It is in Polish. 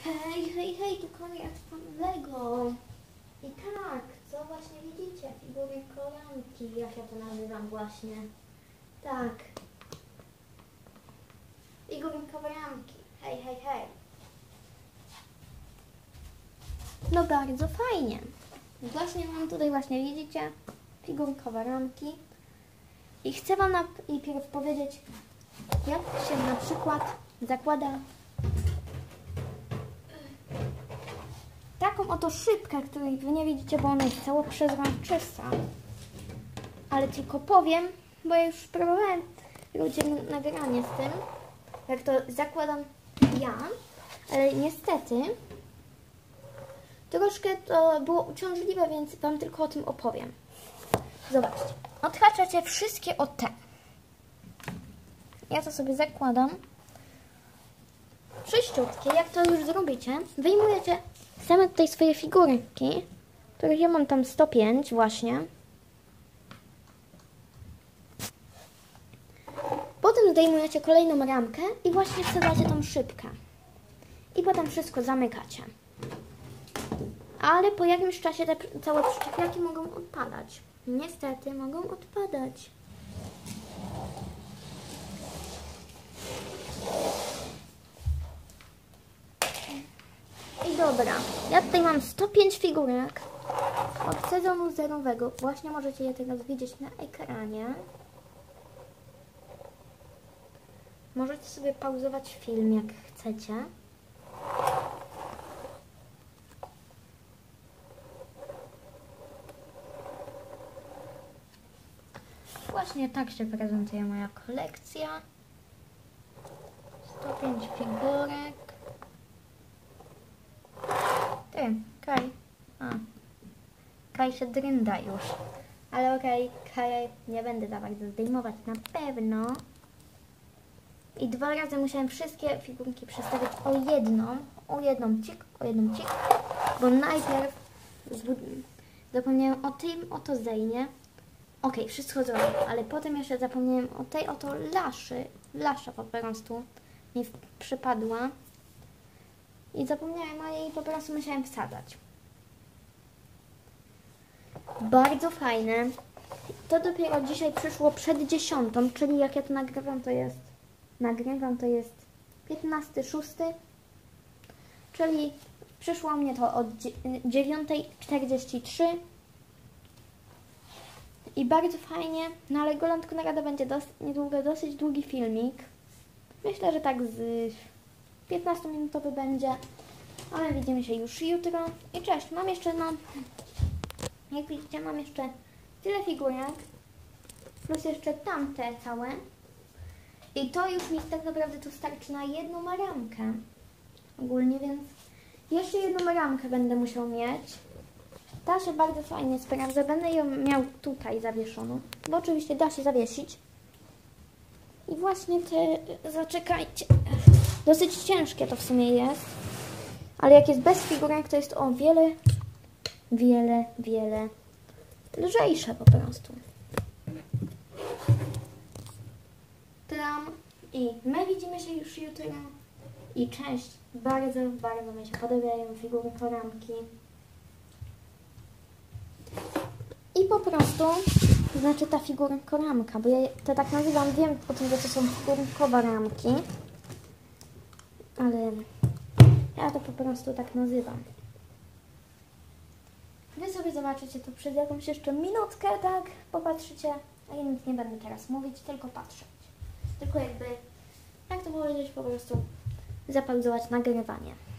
Hej, hej, hej, tu Konrad Lego. I tak, co właśnie widzicie? Figury kolanki, jak ja to nazywam właśnie. Tak. Figury kolanki. Hej, hej, hej. No bardzo fajnie. Właśnie mam tutaj, właśnie widzicie, figurkowe ramki. I chcę wam najpierw powiedzieć, jak się na przykład zakłada taką oto szybkę, której wy nie widzicie, bo ona jest cała przezroczysta. Ale tylko powiem, bo ja już próbowałem robić nagranie z tym, jak to zakładam ja, ale niestety troszkę to było uciążliwe, więc wam tylko o tym opowiem. Zobaczcie, odhaczacie wszystkie o te. Ja to sobie zakładam. Sześciutkie, jak to już zrobicie, wyjmujecie same tutaj swoje figurki, których ja mam tam 105 właśnie. Potem zdejmujecie kolejną ramkę i właśnie wsadzacie tą szybkę. I potem wszystko zamykacie. Ale po jakimś czasie te całe przyczepiaki mogą odpadać. Niestety mogą odpadać. I dobra, ja tutaj mam 105 figurek od sezonu zerowego. Właśnie możecie je teraz widzieć na ekranie. Możecie sobie pauzować film, jak chcecie. Właśnie tak się prezentuje moja kolekcja. 105 figurek. Ty, Kaj. Kaj się drynda już. Ale okej, Kaj nie będę za bardzo zdejmować na pewno. I 2 razy musiałem wszystkie figurki przestawić o jedną cik, bo najpierw zapomniałem o tym oto zejnie. Okej, wszystko zrobię, ale potem jeszcze zapomniałem o tej oto lasza po prostu mi przypadła i zapomniałem o niej i po prostu musiałem wsadzać. Bardzo fajne. To dopiero dzisiaj przyszło przed 10, czyli jak ja to nagrywam, to jest 15.06, czyli przyszło mnie to od 9:43 i bardzo fajnie, no ale Goland Konrada będzie niedługo dosyć długi filmik. Myślę, że tak z 15-minutowy będzie, ale widzimy się już jutro. I cześć, mam jeszcze, no, jak widzicie, mam jeszcze tyle figurek, plus jeszcze tamte całe. I to już mi tak naprawdę tu starczy na jedną ramkę ogólnie, więc jeszcze jedną ramkę będę musiał mieć. Ta się bardzo fajnie sprawdza, będę ją miał tutaj zawieszoną, bo oczywiście da się zawiesić. I właśnie te, zaczekajcie, dosyć ciężkie to w sumie jest, ale jak jest bez figurek, to jest o wiele lżejsze po prostu. I my widzimy się już jutro. I cześć. Bardzo mi się podobają figury ramki. I po prostu, znaczy ta figurka ramka, bo ja to tak nazywam, wiem o tym, że to są figurkowe ramki. Ale ja to po prostu tak nazywam. Wy sobie zobaczycie to przez jakąś jeszcze minutkę, tak? Popatrzycie, a ja nic nie będę teraz mówić, tylko patrzeć. Tylko jakby, jak to powiedzieć, po prostu zapauzować nagrywanie.